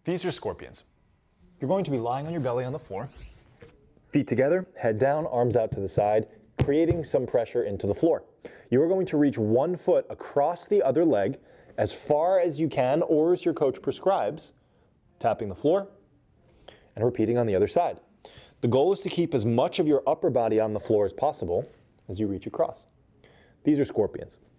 These are scorpions. You're going to be lying on your belly on the floor. Feet together, head down, arms out to the side, creating some pressure into the floor. You are going to reach one foot across the other leg as far as you can, or as your coach prescribes, tapping the floor and repeating on the other side. The goal is to keep as much of your upper body on the floor as possible as you reach across. These are scorpions.